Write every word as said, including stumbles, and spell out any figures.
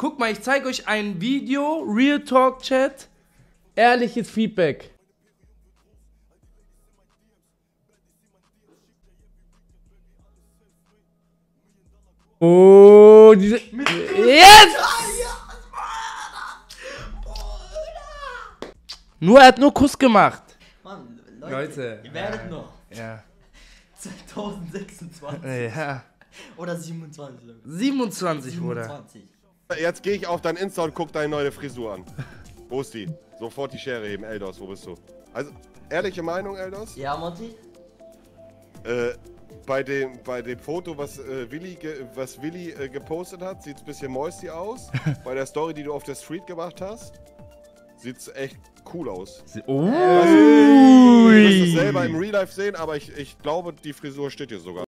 Guck mal, ich zeige euch ein Video, Real Talk Chat, ehrliches Feedback. Oh, diese... Yes! Nur, er hat nur Kuss gemacht. Mann, Leute, Leute. ihr werdet noch. Ja. zwanzig sechsundzwanzig. Ja. Oder siebenundzwanzig. siebenundzwanzig, Bruder. siebenundzwanzig. Jetzt gehe ich auf dein Insta und guck deine neue Frisur an. Wo ist die? Sofort die Schere heben. Eldos, wo bist du? Also, ehrliche Meinung, Eldos? Ja, Monty? Äh, bei dem, bei dem Foto, was äh, Willi, ge, was Willi äh, gepostet hat, sieht es ein bisschen moisty aus. Bei der Story, die du auf der Street gemacht hast, sieht es echt cool aus. Oh. Du wirst es selber im Real Life sehen, aber ich, ich glaube, die Frisur steht dir sogar.